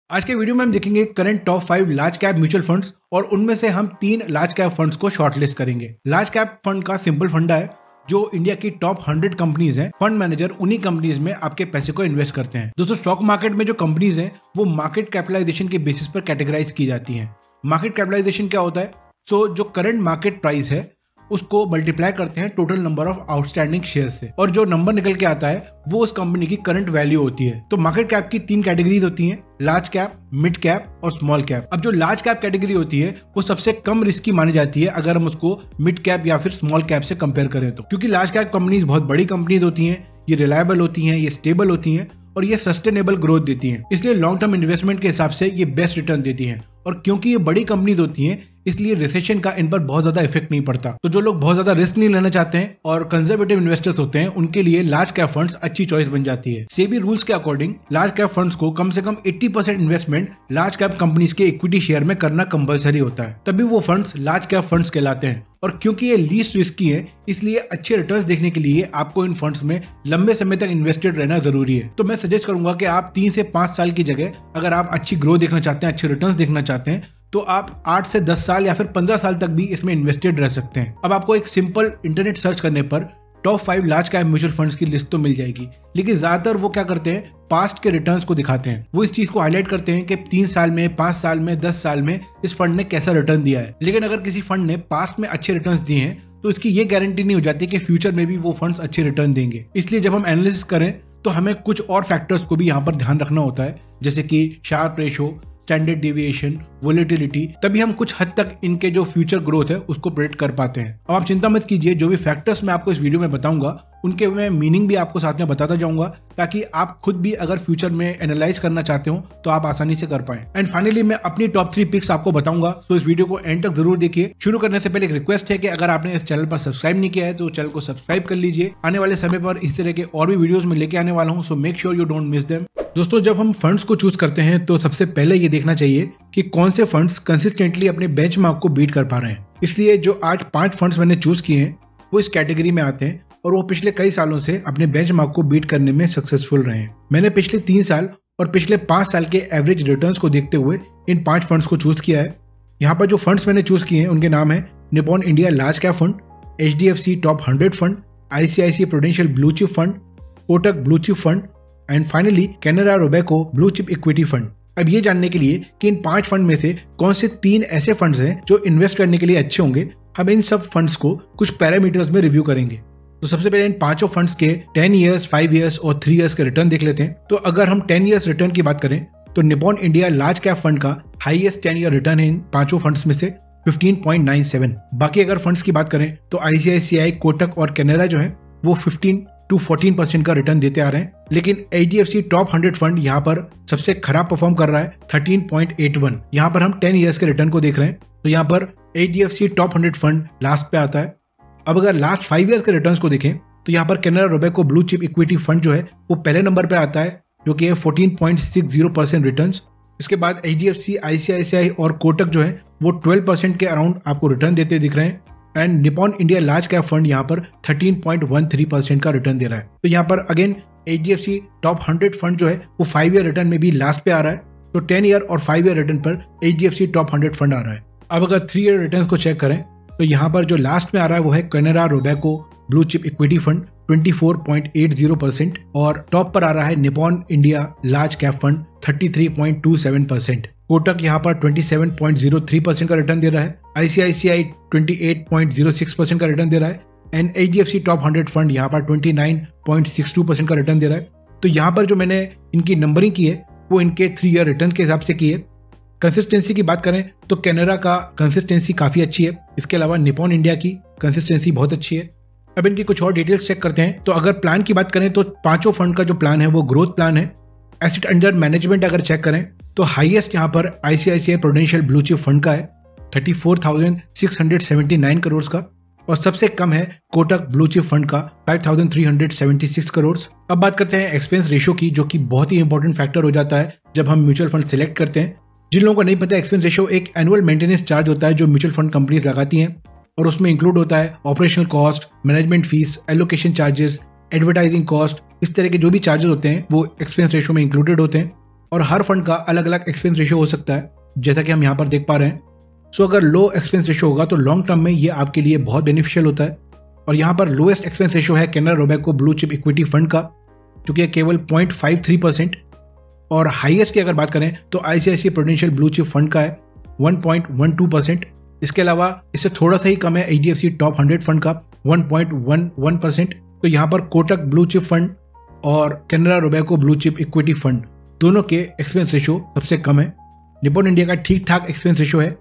आज के वीडियो में हम देखेंगे current top 5 large cap mutual funds और उनमें से हम 3 लार्ज कैप फंड्स को शॉर्टलिस्ट करेंगे। लार्ज कैप फंड का सिंपल फंडा है जो इंडिया की टॉप 100 कंपनीज हैं। फंड मैनेजर उन्हीं कंपनीज में आपके पैसे को इन्वेस्ट करते हैं। दोस्तों, स्टॉक मार्केट में जो कंपनीज हैं वो मार्केट कैपिटलाइजेशन के बेसिस पर कैटेगराइज की जाती हैं। मार्केट कैपिटलाइजेशन क्या होता है? जो करंट मार्केट प्राइस है उसको मल्टीप्लाई करते हैं total number of outstanding share से, और जो नंबर निकल के आता है वो उस कंपनी की करंट वैल्यू होती है। तो मार्केट कैप की 3 कैटेगरीज होती हैं, लार्ज कैप, मिड कैप और स्मॉल कैप। अब जो लार्ज कैप कैटेगरी होती है वो सबसे कम रिस्की मानी जाती है अगर हम उसको मिड कैप या फिर स्मॉल कैप से कंपेयर करें तो, क्योंकि लार्ज कैप कंपनीज बहुत बड़ी कंपनीज होती हैं, ये रिलायबल होती हैं, ये स्टेबल होती हैं और ये सस्टेनेबल ग्रोथ देती हैं। इसलिए लॉन्ग टर्म इन्वेस्टमेंट के हिसाब से ये बेस्ट रिटर्न देती हैं। और क्योंकि ये बड़ी कंपनीज होती हैं इसलिए रिसेशन का इन पर बहुत ज्यादा इफेक्ट नहीं पड़ता। तो जो लोग बहुत ज्यादा रिस्क नहीं लेना चाहते हैं और कंजर्वेटिव इन्वेस्टर्स होते हैं उनके लिए लार्ज कैप फंड्स अच्छी चॉइस बन जाती है। सेबी रूल्स के अकॉर्डिंग लार्ज कैप फंड्स को कम से कम 80% इन्वेस्टमेंट लार्ज कैप कंपनीज के इक्विटी शेयर में करना कंपलसरी होता है, तभी वो फंड्स लार्ज कैप फंड्स कहलाते हैं। और क्योंकि ये लीस्ट रिस्की है इसलिए अच्छे रिटर्न्स देखने के लिए आपको इन फंड्स में लंबे समय तक इन्वेस्टेड रहना जरूरी है। तो मैं सजेस्ट करूंगा कि आप 3 से 5 साल की जगह अगर आप अच्छी ग्रोथ देखना चाहते हैं, अच्छे रिटर्न्स देखना चाहते हैं, तो आप 8 से 10 साल या फिर 15 साल तक भी इसमें इन्वेस्टेड रह सकते हैं। अब आपको एक सिंपल इंटरनेट सर्च करने पर top 5 large cap mutual funds की लिस्ट तो मिल जाएगी, लेकिन ज्यादातर वो क्या करते हैं, पास्ट के रिटर्न्स को दिखाते हैं। वो इस चीज को हाईलाइट करते हैं कि 3 साल में, 5 साल में, 10 साल में इस फंड ने कैसा रिटर्न दिया है। लेकिन अगर किसी फंड ने पास्ट में अच्छे रिटर्न्स दिए हैं तो इसकी ये गारंटी नहीं हो जाती कि फ्यूचर में भी वो फंड्स अच्छे रिटर्न देंगे। इसलिए जब हम एनालिसिस करें तो हमें कुछ और फैक्टर्स को भी यहाँ पर ध्यान रखना होता है, जैसे कि Sharpe ratio, standard deviation, volatility, तभी हम कुछ हद तक इनके जो फ्यूचर ग्रोथ है उसको प्रेडिक्ट कर पाते हैं। अब आप चिंता मत कीजिए, जो भी फैक्टर्स मैं आपको इस वीडियो में बताऊंगा उनके मैं मीनिंग भी आपको साथ में बताता जाऊंगा, ताकि आप खुद भी अगर फ्यूचर में एनालाइज करना चाहते हो तो आप आसानी से कर पाएं। एंड फाइनली मैं अपनी टॉप 3 पिक्स आपको बताऊंगा, तो इस वीडियो को एंड तक जरूर देखिए। शुरू करने से पहले एक रिक्वेस्ट है कि अगर आपने इस चैनल पर सब्सक्राइब नहीं किया है तो चैनल को सब्सक्राइब कर लीजिए। आने वाले समय पर इस तरह के और भी वीडियोस में लेके आने वाला हूँ, so make sure you don't miss them. दोस्तों, जब हम फंड्स को चूज करते हैं तो सबसे पहले ये देखना चाहिए कि कौन से फंड्स कंसिस्टेंटली अपने बेंचमार्क को बीट कर पा रहे हैं। इसलिए जो आज 5 फंड्स मैंने चूज किए हैं वो इस कैटेगरी में आते हैं और वो पिछले कई सालों से अपने बेंचमार्क को बीट करने में सक्सेसफुल रहे हैं। मैंने पिछले 3 साल और पिछले 5 साल के एवरेज रिटर्न्स को देखते हुए इन 5 फंड्स को चूज किया है। यहाँ पर जो फंड्स मैंने चूज किए हैं उनके नाम है Nippon India large cap fund, HDFC top 100 fund, ICICI Prudential blue chip fund, Kotak blue chip fund and finally Canara Robeco blue chip equity fund. अब ये जानने के लिए कि इन 5 फंड में से कौन से 3 ऐसे फंड्स हैं जो इन्वेस्ट करने के लिए अच्छे होंगे, हम इन सब फंड्स को कुछ पैरामीटर्स में रिव्यू करेंगे। तो सबसे पहले इन 5 फंड्स के 10 इयर्स, 5 इयर्स और 3 इयर्स के रिटर्न देख लेते हैं। तो अगर हम 10 इयर्स रिटर्न की बात करें तो Nippon India large cap fund का हाईएस्ट 10 ईयर रिटर्न है इन 5 फंड्स में से 15.97। बाकी अगर फंड्स की बात करें तो ICICI, कोटक और कैनरा जो है वो 15 to 14% का रिटर्न देते आ रहे हैं। लेकिन HDFC टॉप 100 फंड यहाँ पर सबसे खराब परफॉर्म कर रहा है 13.81। यहाँ पर हम 10 इयर्स के रिटर्न को देख रहे हैं तो यहाँ पर HDFC टॉप 100 फंड लास्ट पे आता है। अब अगर लास्ट 5 इयर्स के रिटर्न्स को देखें तो यहाँ पर Canara Robeco blue chip equity fund जो है वो पहले नंबर पे आता है, जो कि है 14.60% रिटर्न्स। इसके बाद HDFC, ICICI और कोटक जो है वो 12% के अराउंड आपको रिटर्न देते दिख रहे हैं। And Nippon India large cap fund यहाँ पर 13.13% का रिटर्न दे रहा है। तो यहाँ पर अगेन HDFC टॉप 100 फंड जो है वो 5 ईयर रिटर्न में भी लास्ट पे आ रहा है, तो 10 ईयर और 5 ईयर रिटर्न पर HDFC टॉप 100 फंड आ रहा है। अब अगर 3 ईयर रिटर्न को चेक करें तो यहाँ पर जो लास्ट में आ रहा है वो है Canara Robeco blue chip equity fund 24.80% और टॉप पर आ रहा है Nippon India large cap fund 33.27%। Kotak यहाँ पर 27.03% का रिटर्न दे रहा है, ICICI 28.06% का रिटर्न दे रहा है एंड HDFC टॉप 100 फंड यहाँ पर 29.62% का रिटर्न दे रहा है। तो यहाँ पर जो मैंने इनकी नंबरिंग की है वो इनके 3 ईयर रिटर्न के हिसाब से की है। कंसिस्टेंसी की बात करें तो कैनरा का कंसिस्टेंसी काफी अच्छी है, इसके अलावा निपॉन इंडिया की कंसिस्टेंसी बहुत अच्छी है। अब इनकी कुछ और डिटेल्स चेक करते हैं। तो अगर प्लान की बात करें तो 5 फंड का जो प्लान है वो ग्रोथ प्लान है। एसेट अंडर मैनेजमेंट अगर चेक करें तो हाईएस्ट यहाँ पर ICICI Prudential blue chip fund का है 34,679 करोड़ का, और सबसे कम है कोटक ब्लू चिप फंड का 5,376 करोड़। अब बात करते हैं एक्सपेंस रेशियो की, जो कि बहुत ही इंपॉर्टेंट फैक्टर हो जाता है जब हम म्यूचुअल फंड सिलेक्ट करते हैं। जिन लोगों को नहीं पता, एक्सपेंस रेशियो एक एनुअल मेंटेनेंस चार्ज होता है जो म्यूचुअल फंड कंपनीज लगाती हैं, और उसमें इंक्लूड होता है operational cost, management fees, allocation charges, advertising cost, इस तरह के जो भी चार्जेस होते हैं वो एक्सपेंस रेशियो में इंक्लूडेड होते हैं। और हर फंड का अलग अलग एक्सपेंस रेशियो हो सकता है, जैसा कि हम यहाँ पर देख पा रहे हैं। सो अगर लो एक्सपेंस रेशियो होगा तो लॉन्ग टर्म में ये आपके लिए बहुत बेनिफिशियल होता है। और यहाँ पर लोएस्ट एक्सपेंस रेशियो है Canara Robeco blue chip equity fund का, जो कि केवल 0.53%। और हाईएस्ट की अगर बात करें तो ICICI Prudential blue chip fund का है 1.12%। इसके अलावा इससे थोड़ा सा ही कम है एचडीएफसी टॉप 100 फंड का 1.11%। तो यहाँ पर कोटक ब्लू चिप फंड और Canara Robeco blue chip equity fund दोनों के एक्सपेंस रेशियो सबसे कम है। निप्पॉन इंडिया का ठीक ठाक एक्सपेंस रेशियो है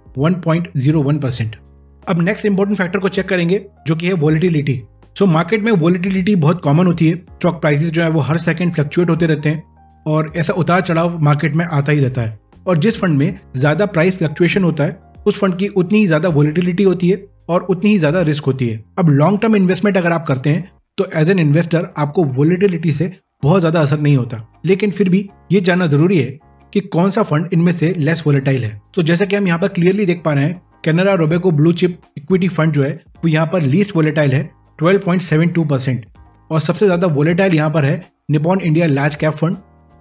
1.01%। अब नेक्स्ट इंपॉर्टेंट फैक्टर को चेक करेंगे, जो कि है वॉलेटिलिटी। सो मार्केट में वॉलेटिलिटी बहुत कॉमन होती है। स्टॉक प्राइसेस जो है वो हर सेकंड फ्लक्चुएट होते रहते हैं और ऐसा उतार चढ़ाव मार्केट में आता ही रहता है। और जिस फंड में ज्यादा प्राइस फ्लक्चुएशन होता है उस फंड की उतनी ही ज्यादा वॉलेटिलिटी होती है और उतनी ही ज्यादा रिस्क होती है। अब लॉन्ग टर्म इन्वेस्टमेंट अगर आप करते हैं तो एज एन इन्वेस्टर आपको वॉलेटिलिटी से बहुत ज्यादा असर नहीं होता, लेकिन फिर भी ये जानना जरूरी है कि कौन सा फंड इनमें से लेस वोलेटाइल है। तो जैसा कि हम यहाँ पर क्लियरली देख पा रहे हैं, Canara Robeco blue chip equity fund जो है वो यहाँ पर लीस्ट वोलेटाइल है 12.72%। और सबसे ज्यादा वोलेटाइल यहाँ पर है Nippon India large cap fund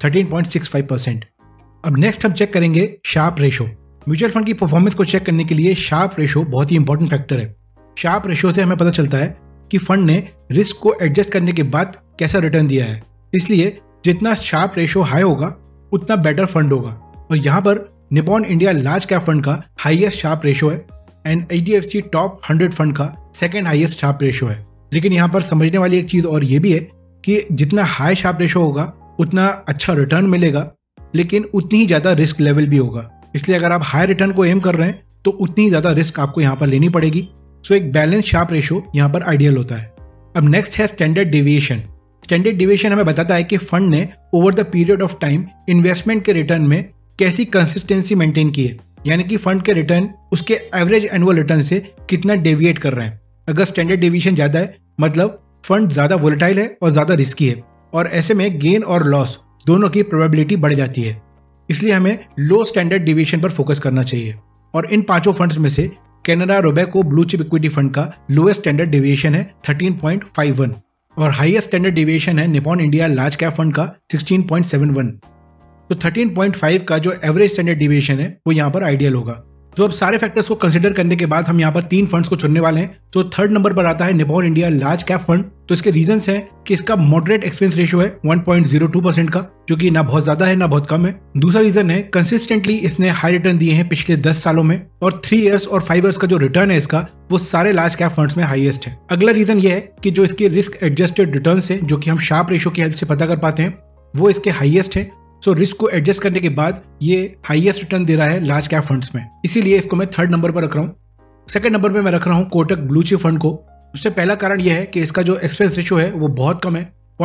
13.65%। अब नेक्स्ट हम चेक करेंगे शार्प रेशो। म्यूचुअल फंड की परफॉर्मेंस को चेक करने के लिए शार्प रेशो बहुत ही इंपॉर्टेंट फैक्टर है। शार्प रेशो से हमें पता चलता है कि फंड ने रिस्क को एडजस्ट करने के बाद कैसा रिटर्न दिया है। इसलिए जितना शार्प रेशो हाई होगा उतना बेटर फंड होगा। और यहाँ पर Nippon India large cap fund का हाईएस्ट शार्प रेशो है एंड एचडीएफसी टॉप 100 फंड का सेकंड हाईएस्ट शार्प रेशो है। लेकिन यहाँ पर समझने वाली एक चीज और ये भी है कि जितना हाई शार्प रेशो होगा उतना अच्छा रिटर्न मिलेगा, लेकिन उतनी ही ज्यादा रिस्क लेवल भी होगा। इसलिए अगर आप हाई रिटर्न को एम कर रहे हैं तो उतनी ही ज्यादा रिस्क आपको यहाँ पर लेनी पड़ेगी। सो एक बैलेंस शार्प रेशो यहाँ पर आइडियल होता है। अब नेक्स्ट है स्टैंडर्ड डेविएशन। स्टैंडर्ड डेविएशन हमें बताता है कि फंड ने over the period of time investment के रिटर्न में कैसी कंसिस्टेंसी मेंटेन की है, यानी कि फंड के रिटर्न उसके एवरेज एनुअल रिटर्न से कितना डेविएट कर रहे हैं। अगर स्टैंडर्ड डेविएशन ज्यादा है मतलब फंड ज्यादा वोलेटाइल है और ज्यादा रिस्की है, और ऐसे में गेन और लॉस दोनों की प्रोबेबिलिटी बढ़ जाती है। इसलिए हमें लो स्टैंडर्ड डेविएशन पर फोकस करना चाहिए। और इन पांचों फंड्स में से Canara Robeco blue chip equity fund का लोएस्ट स्टैंडर्ड डेविएशन है 13.51 और हाईएस्ट स्टैंडर्ड डेविएशन है Nippon India large cap fund का 16.71। तो 13.5 का जो एवरेज स्टैंडर्ड डेविएशन है वो यहाँ पर आइडियल होगा। तो अब सारे फैक्टर्स को कंसीडर करने के बाद हम यहाँ पर 3 फंड्स को चुनने वाले हैं। तो थर्ड नंबर पर आता है Nippon India large cap fund. तो इसके रीजंस हैं कि इसका मॉडरेट एक्सपेंस रेशियो है 1.02% का, जो कि ना बहुत ज्यादा है ना बहुत कम है। दूसरा रीजन है कंसिस्टेंटली इसने हाई रिटर्न दिए हैं पिछले 10 सालों में, और 3 इयर्स और 5 इयर्स का जो रिटर्न है इसका वो सारे लार्ज कैप फंड्स में हाईएस्ट है। अगला रीजन ये है कि जो इसके रिस्क एडजस्टेड रिटर्न है, जो कि हम शार्प रेशियो की हेल्प से पता कर पाते हैं, वो इसके हाईएस्ट है। सो रिस्क को एडजस्ट करने के बाद ये हाईएस्ट रिटर्न दे रहा है लार्ज कैप फंड्स में, इसीलिए इसको मैं थर्ड नंबर पर रख रहा हूँ। सेकंड नंबर पे मैं रख रहा हूँ कोटक ब्लू चिप फंड को। उससे पहला कारण यह है कि इसका जो एक्सपेंस रेशियो है वो बहुत कम है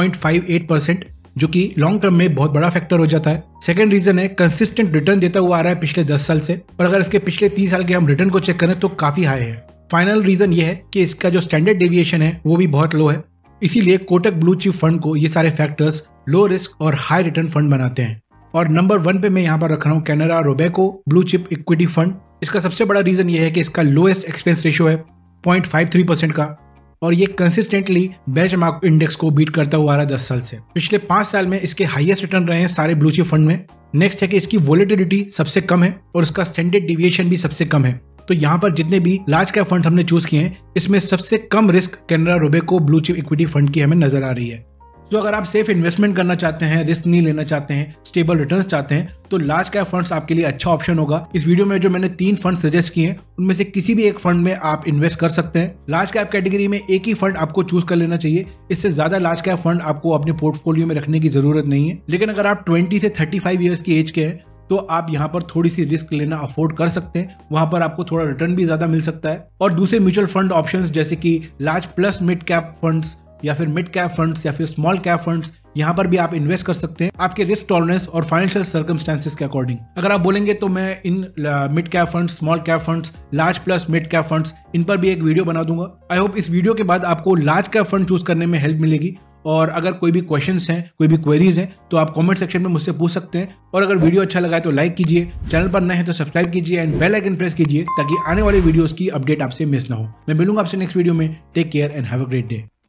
0.58%, जो कि लॉन्ग टर्म में बहुत बड़ा फैक्टर हो जाता है। सेकंड रीजन है कंसिस्टेंट रिटर्न देता हुआ आ रहा है पिछले 10 साल से, और अगर इसके पिछले 30 साल के हम रिटर्न को चेक करें तो काफी हाई है। फाइनल रीजन ये है कि इसका जो स्टैंडर्ड डेविएशन है वो भी बहुत लो है, इसीलिए कोटक ब्लू चिप फंड को ये सारे फैक्टर्स लो रिस्क और हाई रिटर्न फंड बनाते हैं। और नंबर 1 पे मैं यहाँ पर रख रहा हूँ Canara Robeco blue chip equity fund. इसका सबसे बड़ा रीजन ये है कि इसका लोएस्ट एक्सपेंस रेशियो है 0.53% का, और ये कंसिस्टेंटली बेंचमार्क इंडेक्स को बीट करता हुआ आ रहा है 10 साल से। पिछले 5 साल में इसके हाईएस्ट रिटर्न रहे हैं सारे ब्लू चिप फंड में। नेक्स्ट है कि इसकी वोलेटिलिटी सबसे कम है और इसका स्टैंडर्ड डेविएशन भी सबसे कम है। तो यहाँ पर जितने भी लार्ज कैप फंड हमने चूज किए हैं इसमें सबसे कम risk Canara Robeco blue chip equity fund की हमें नजर आ रही है। तो अगर आप सेफ इन्वेस्टमेंट करना चाहते हैं, रिस्क नहीं लेना चाहते हैं, स्टेबल रिटर्न्स चाहते हैं, तो लार्ज कैप फंड्स आपके लिए अच्छा ऑप्शन होगा। इस वीडियो में जो मैंने 3 फंड सजेस्ट किए हैं उनमें से किसी भी एक फंड में आप इन्वेस्ट कर सकते हैं। लार्ज कैप कैटेगरी में एक ही फंड आपको चूज कर लेना चाहिए, इससे ज्यादा लार्ज कैप फंड आपको अपने पोर्टफोलियो में रखने की जरूरत नहीं है। लेकिन अगर आप 20 से 35 ईयर्स की एज के हैं तो आप यहाँ पर थोड़ी सी रिस्क लेना अफोर्ड कर सकते हैं, वहां पर आपको थोड़ा रिटर्न भी ज्यादा मिल सकता है। और दूसरे म्यूचुअल फंड ऑप्शंस जैसे कि large plus mid cap funds या फिर मिड कैप फंड्स या फिर स्मॉल कैप फंड्स, यहाँ पर भी आप इन्वेस्ट कर सकते हैं आपके रिस्क टॉलरेंस और फाइनेंशियल सर्कमस्टेंसेस के अकॉर्डिंग। अगर आप बोलेंगे तो मैं इन mid cap funds, small cap funds, large plus mid cap funds, इन पर भी एक वीडियो बना दूंगा। आई होप इस वीडियो के बाद आपको लार्ज कैप फंड चूज करने में हेल्प मिलेगी। और अगर कोई भी क्वेश्चंस हैं, कोई भी क्वेरीज हैं, तो आप कमेंट सेक्शन में मुझसे पूछ सकते हैं। और अगर वीडियो अच्छा लगा है तो लाइक कीजिए, चैनल पर नए हैं तो सब्सक्राइब कीजिए एंड बेल आइकन प्रेस कीजिए ताकि आने वाले वीडियोस की अपडेट आपसे मिस ना हो। मैं मिलूंगा आपसे नेक्स्ट वीडियो में। Take care and have a great day.